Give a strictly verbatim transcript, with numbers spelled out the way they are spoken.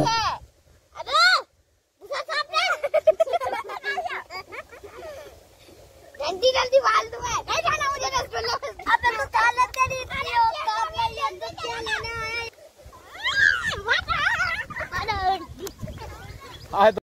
जल्दी जल्दी बाल दो है, नहीं जाना मुझे रसगुल्ला। अब तो चालत तेरी इतनी हो तो मैं ये तो क्या लेना है।